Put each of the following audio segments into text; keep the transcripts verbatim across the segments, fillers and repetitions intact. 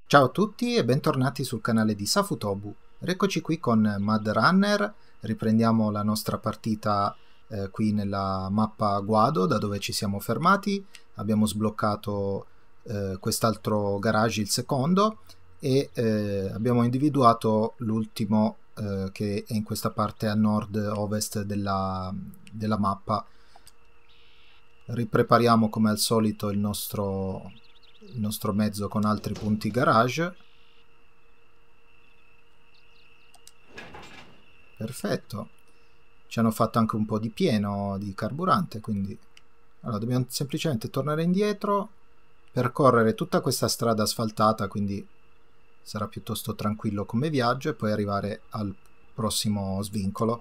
Ciao a tutti e bentornati sul canale di Safutobu. Eccoci qui con Mud Runner, riprendiamo la nostra partita eh, qui nella mappa Guado, da dove ci siamo fermati. Abbiamo sbloccato eh, quest'altro garage, il secondo, e eh, abbiamo individuato l'ultimo eh, che è in questa parte a nord-ovest della, della mappa. Riprepariamo come al solito il nostro... il nostro mezzo con altri punti garage. Perfetto, ci hanno fatto anche un po' di pieno di carburante, quindi allora dobbiamo semplicemente tornare indietro, percorrere tutta questa strada asfaltata, quindi sarà piuttosto tranquillo come viaggio, e poi arrivare al prossimo svincolo.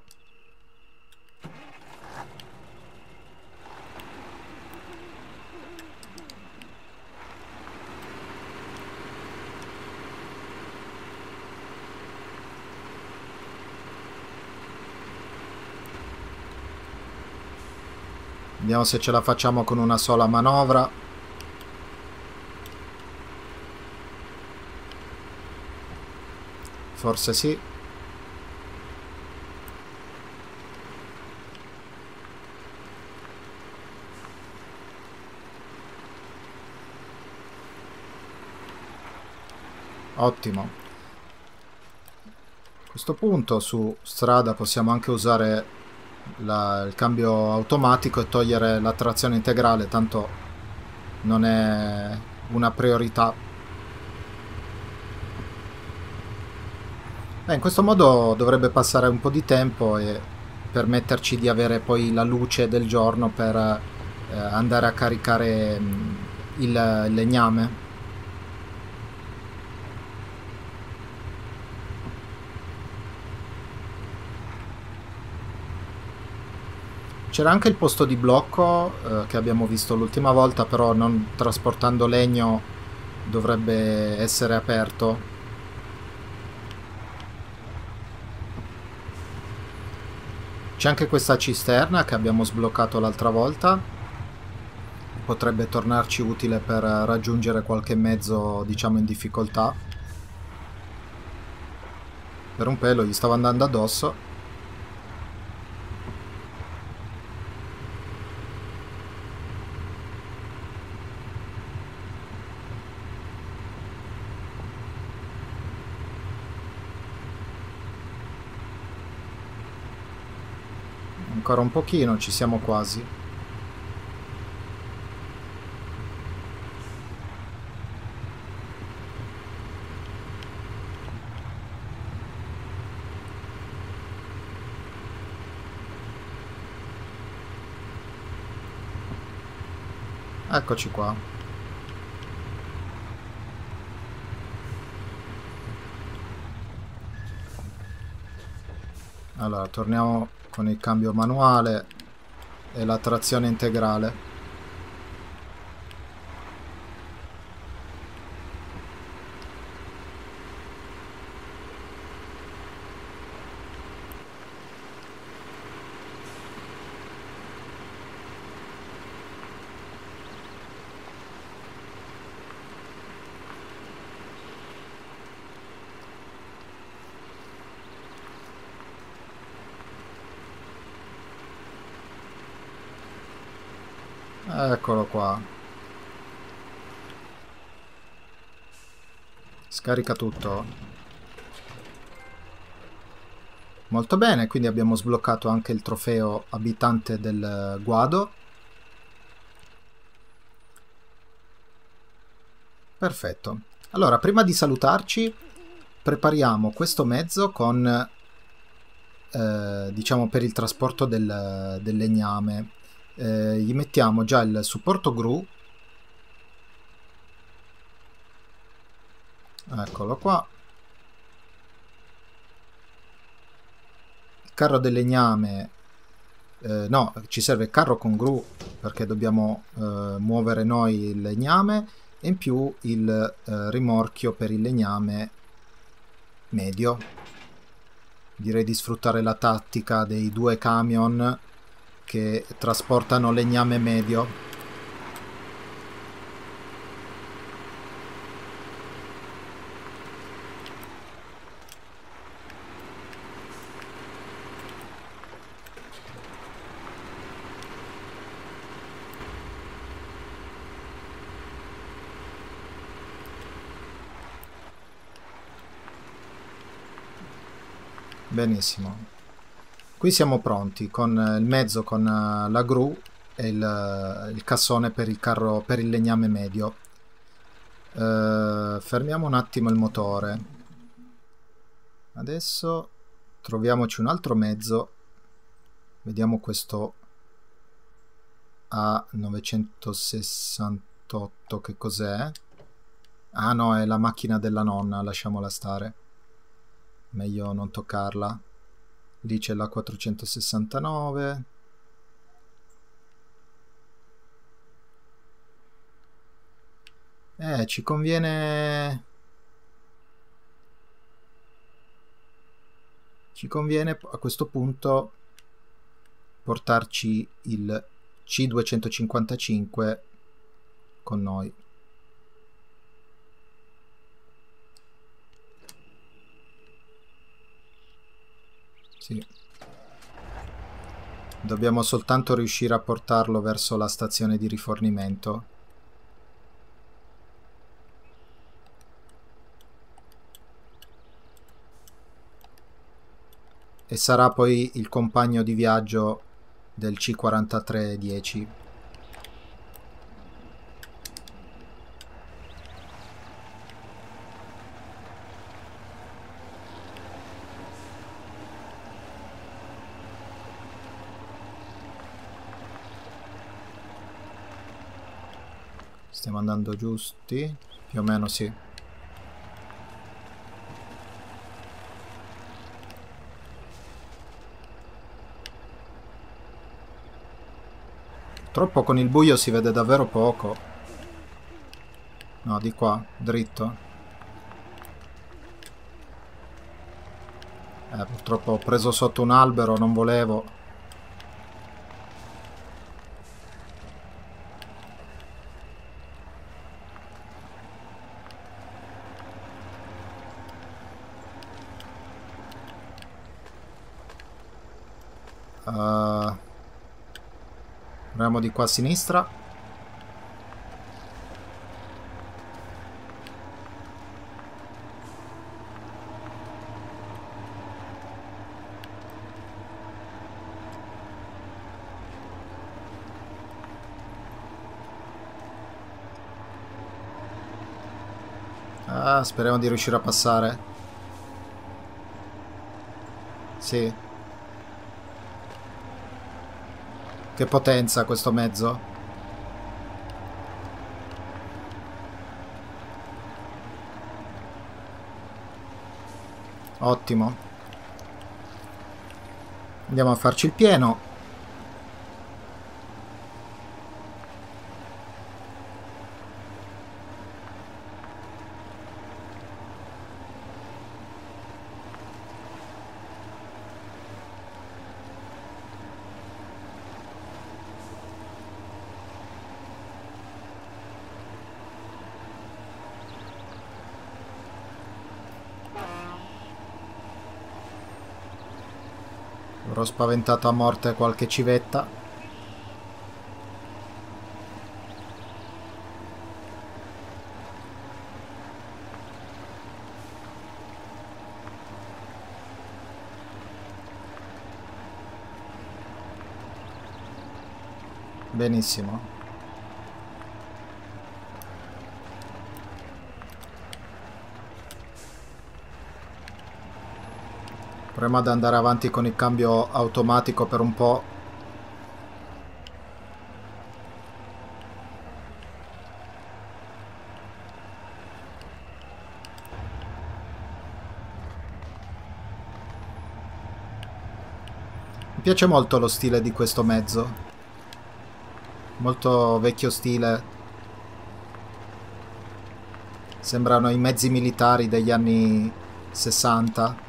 Vediamo se ce la facciamo con una sola manovra. Forse sì. Ottimo. A questo punto su strada possiamo anche usare La, il cambio automatico e togliere la trazione integrale, tanto non è una priorità. Beh, in questo modo dovrebbe passare un po' di tempo e permetterci di avere poi la luce del giorno per eh, andare a caricare mh, il, il legname. C'era anche il posto di blocco eh, che abbiamo visto l'ultima volta, però non trasportando legno dovrebbe essere aperto. C'è anche questa cisterna che abbiamo sbloccato l'altra volta. Potrebbe tornarci utile per raggiungere qualche mezzo, diciamo, in difficoltà. Per un pelo gli stava andando addosso. Ancora un pochino, ci siamo quasi. Eccoci qua. Allora, torniamo con il cambio manuale e la trazione integrale. Eccolo qua. Scarica tutto. Molto bene, quindi abbiamo sbloccato anche il trofeo abitante del Guado. Perfetto. Allora, prima di salutarci, prepariamo questo mezzo con, eh, diciamo, per il trasporto del, del legname. Eh, gli mettiamo già il supporto gru. Eccolo qua. Il carro del legname. Eh, no, ci serve il carro con gru perché dobbiamo eh, muovere noi il legname, e in più il eh, rimorchio per il legname medio. Direi di sfruttare la tattica dei due camion che trasportano legname medio. Benissimo. Qui siamo pronti con il mezzo, con la gru e il, il cassone per il carro, per il legname medio. Uh, fermiamo un attimo il motore. Adesso troviamoci un altro mezzo. Vediamo questo A novecentosessantotto, che cos'è? Ah no, è la macchina della nonna, lasciamola stare. Meglio non toccarla. Lì c'è la quattrocentosessantanove. Eh, ci conviene... Ci conviene a questo punto portarci il C duecentocinquantacinque con noi. Sì. Dobbiamo soltanto riuscire a portarlo verso la stazione di rifornimento. E sarà poi il compagno di viaggio del C quarantatré dieci. Stiamo andando giusti? Più o meno sì. Purtroppo con il buio si vede davvero poco. No, di qua, dritto. Eh, purtroppo ho preso sotto un albero, non volevo. Uh, proviamo di qua a sinistra. Ah, speriamo di riuscire a passare. Sì. Che potenza questo mezzo. Ottimo. Andiamo a farci il pieno. Avrò spaventato a morte qualche civetta. Benissimo. Proviamo ad andare avanti con il cambio automatico per un po'. Mi piace molto lo stile di questo mezzo. Molto vecchio stile. Sembrano i mezzi militari degli anni sessanta.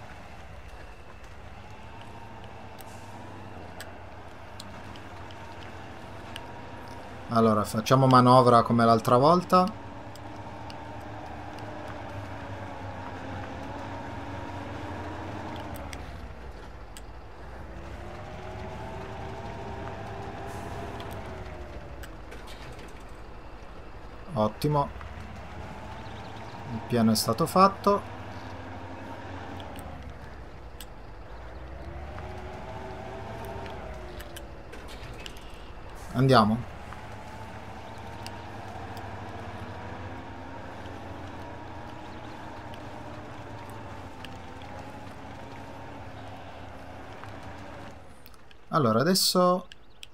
Allora, facciamo manovra come l'altra volta. Ottimo. Il piano è stato fatto. Andiamo. Allora, adesso...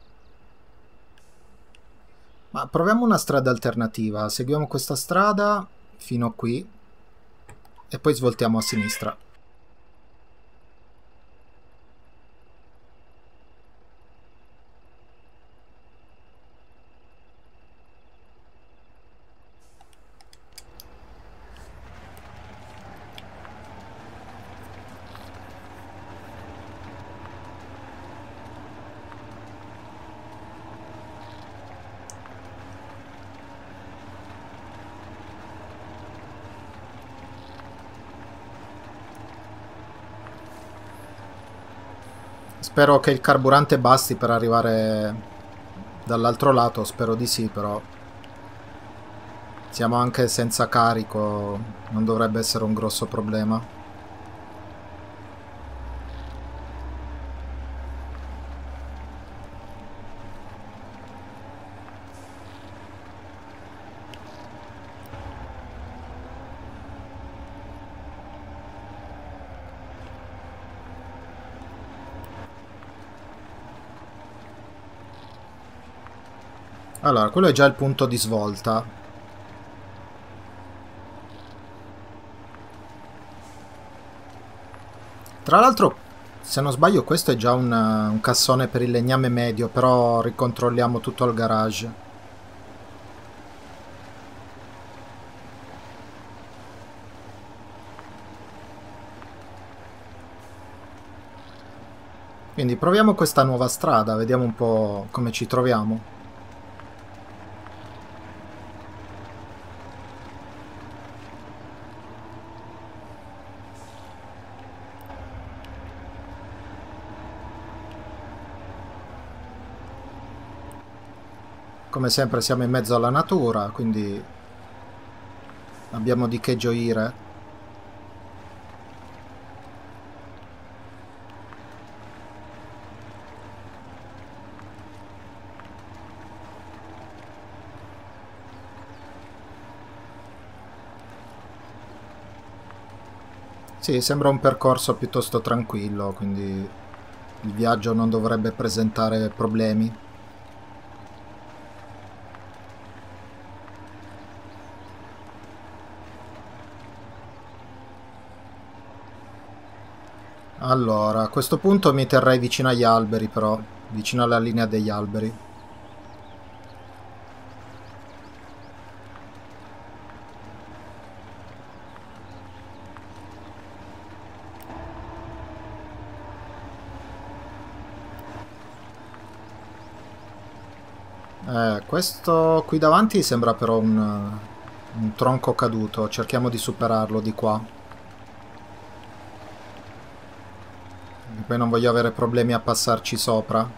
Ma proviamo una strada alternativa. Seguiamo questa strada fino a qui e poi svoltiamo a sinistra. Spero che il carburante basti per arrivare dall'altro lato, spero di sì, però siamo anche senza carico, non dovrebbe essere un grosso problema. Allora, quello è già il punto di svolta. Tra l'altro, se non sbaglio, questo è già un, un cassone per il legname medio, però ricontrolliamo tutto al garage. Quindi proviamo questa nuova strada, vediamo un po' come ci troviamo. Come sempre siamo in mezzo alla natura, quindi abbiamo di che gioire. Sì, sembra un percorso piuttosto tranquillo, quindi il viaggio non dovrebbe presentare problemi. Allora, a questo punto mi terrei vicino agli alberi, però, vicino alla linea degli alberi. Eh, questo qui davanti sembra però un, un tronco caduto, cerchiamo di superarlo di qua. E poi non voglio avere problemi a passarci sopra.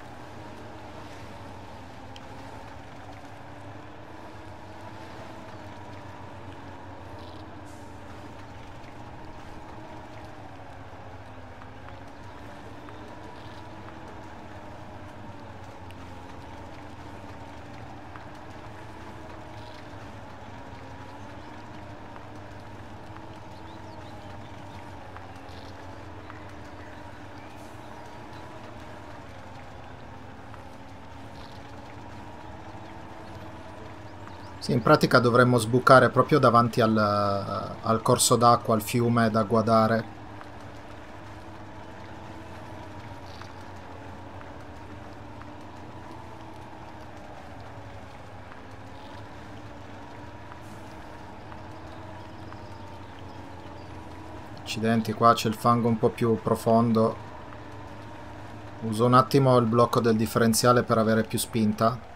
Sì, in pratica dovremmo sbucare proprio davanti al, al corso d'acqua, al fiume da guardare. Accidenti, qua c'è il fango un po' più profondo. Uso un attimo il blocco del differenziale per avere più spinta.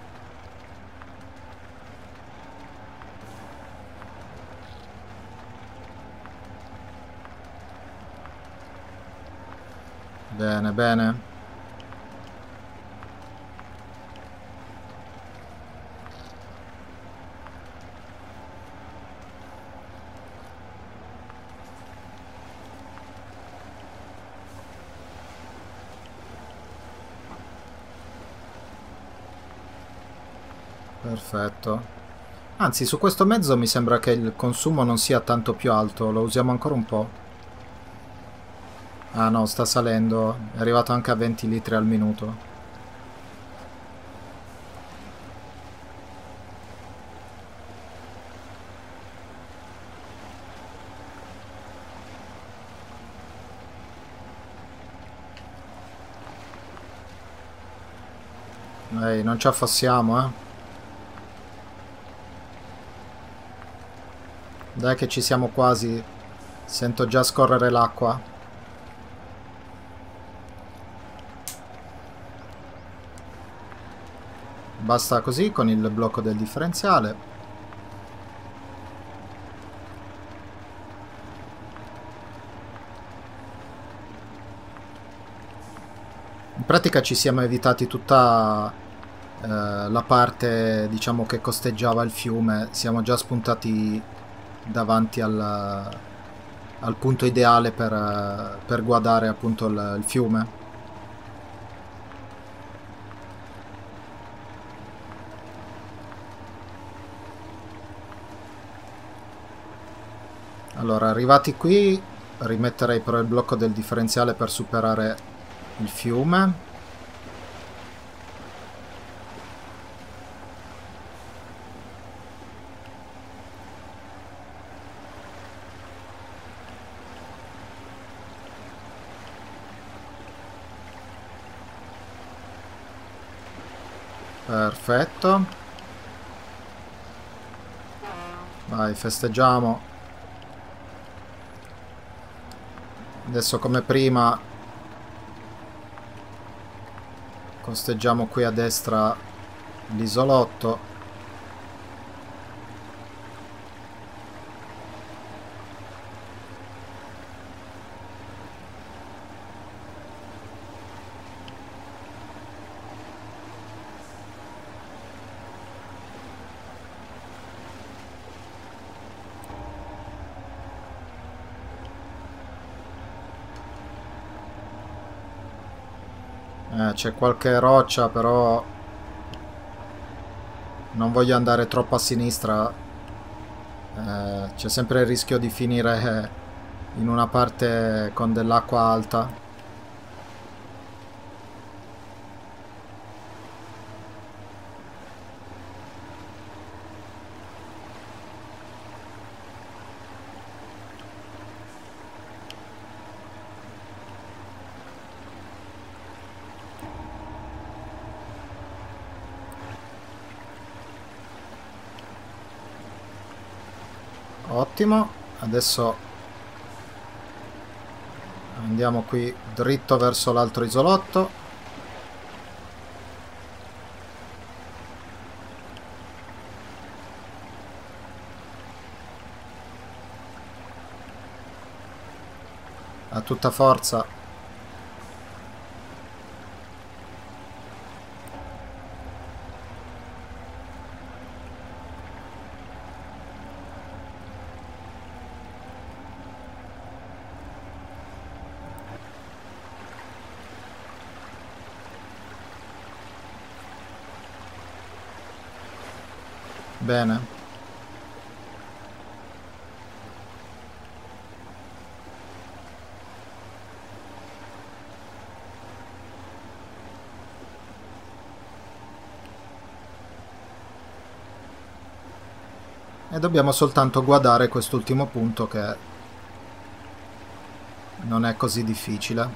Bene, bene. Perfetto. Anzi, su questo mezzo mi sembra che il consumo non sia tanto più alto. Lo usiamo ancora un po'. Ah no, sta salendo. È arrivato anche a venti litri al minuto. Ehi, non ci affossiamo, eh. Dai che ci siamo quasi. Sento già scorrere l'acqua. Basta così con il blocco del differenziale. In pratica ci siamo evitati tutta eh, la parte, diciamo, che costeggiava il fiume. Siamo già spuntati davanti al, al punto ideale per, per guardare appunto il, il fiume. Allora, arrivati qui, rimetterei però il blocco del differenziale per superare il fiume. Perfetto. Vai, festeggiamo. Adesso come prima costeggiamo qui a destra l'isolotto. Eh, c'è qualche roccia, però non voglio andare troppo a sinistra. Eh, c'è sempre il rischio di finire in una parte con dell'acqua alta. Ottimo, adesso andiamo qui dritto verso l'altro isolotto. A tutta forza. Bene. E dobbiamo soltanto guardare quest'ultimo punto, che non è così difficile.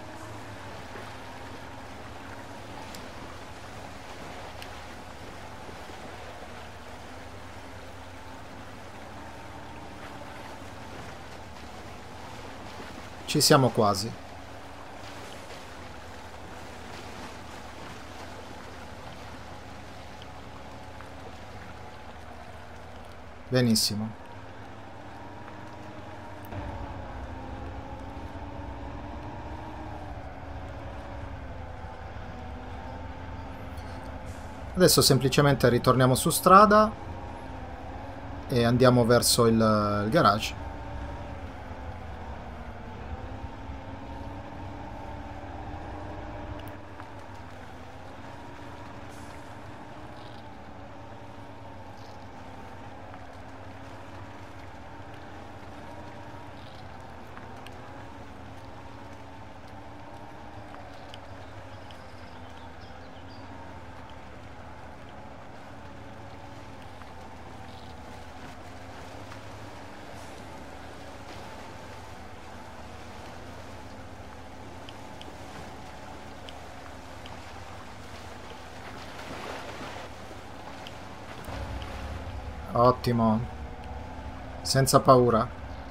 Ci siamo quasi. Benissimo. Adesso semplicemente ritorniamo su strada e andiamo verso il, il garage. Ottimo. Senza paura.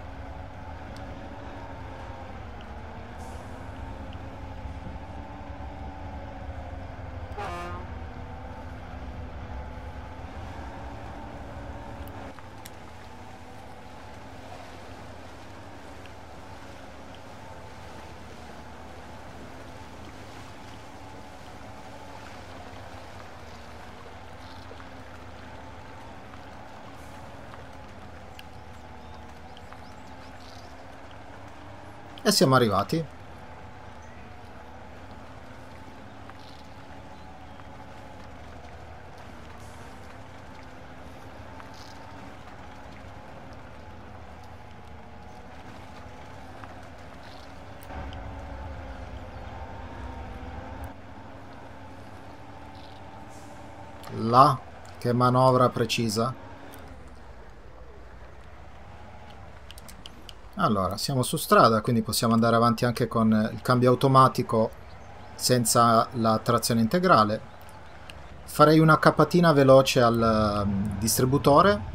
E siamo arrivati. Là, che manovra precisa. Allora, siamo su strada, quindi possiamo andare avanti anche con il cambio automatico senza la trazione integrale. Farei una capatina veloce al um, distributore.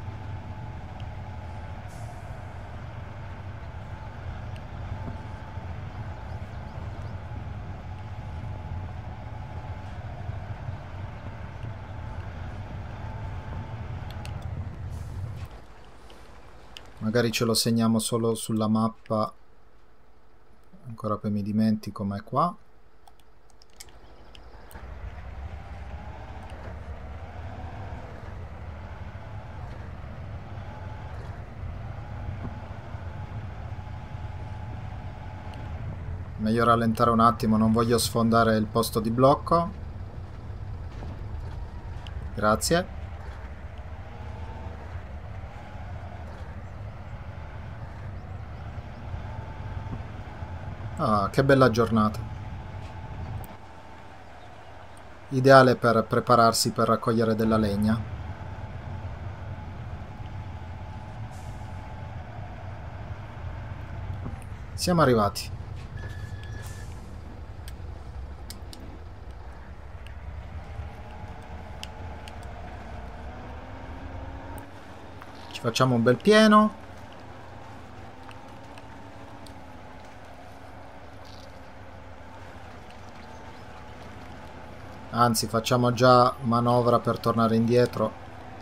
Magari ce lo segniamo solo sulla mappa, ancora poi mi dimentico, ma è qua. Meglio rallentare un attimo, non voglio sfondare il posto di blocco. Grazie. Ah, che bella giornata. Ideale per prepararsi per raccogliere della legna. Siamo arrivati. Ci facciamo un bel pieno. Anzi, facciamo già manovra per tornare indietro.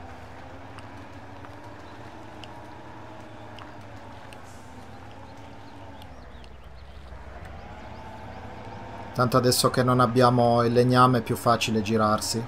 Tanto adesso che non abbiamo il legname è più facile girarsi.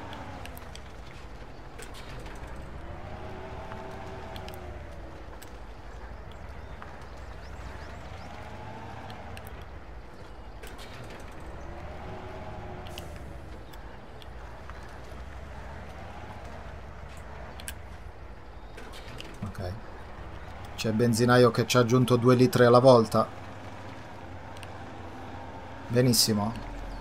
Ok. C'è il benzinaio che ci ha aggiunto due litri alla volta. Benissimo.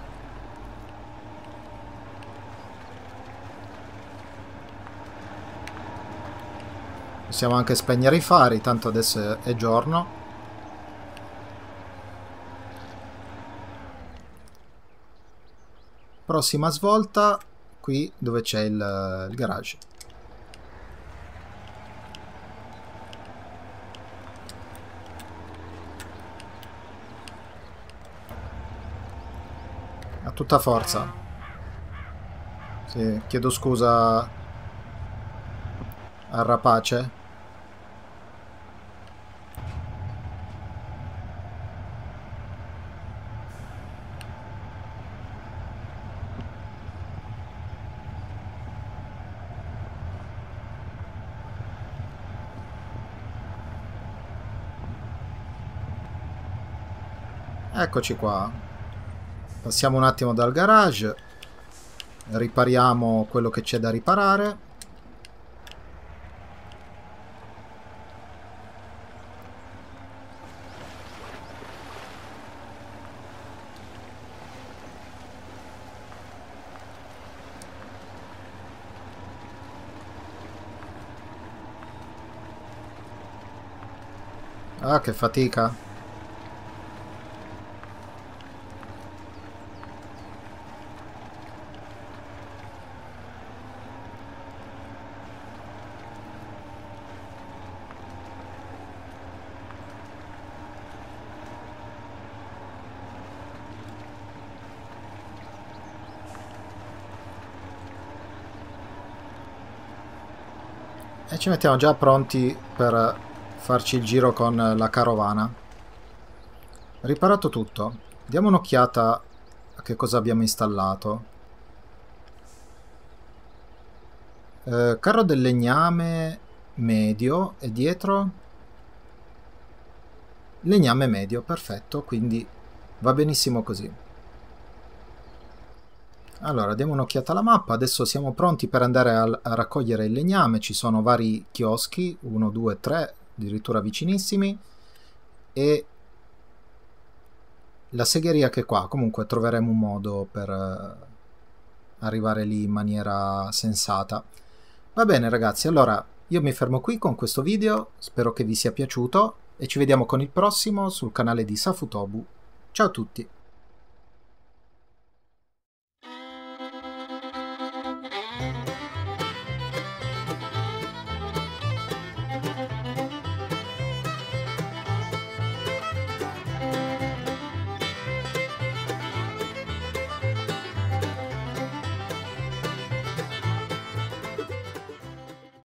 Possiamo anche spegnere i fari, tanto adesso è giorno. Prossima svolta, qui dove c'è il, il garage. A tutta forza. Sì, chiedo scusa al rapace. Eccoci qua. Passiamo un attimo dal garage. Ripariamo quello che c'è da riparare. Ah, che fatica. E ci mettiamo già pronti per farci il giro con la carovana. Riparato tutto. Diamo un'occhiata a che cosa abbiamo installato. Eh, carro del legname medio e dietro legname medio, perfetto, quindi va benissimo così. Allora, diamo un'occhiata alla mappa, adesso siamo pronti per andare a, a raccogliere il legname, ci sono vari chioschi, uno, due, tre, addirittura vicinissimi, e la segheria che è qua, comunque troveremo un modo per uh, arrivare lì in maniera sensata. Va bene ragazzi, allora io mi fermo qui con questo video, spero che vi sia piaciuto e ci vediamo con il prossimo sul canale di Safutobu. Ciao a tutti!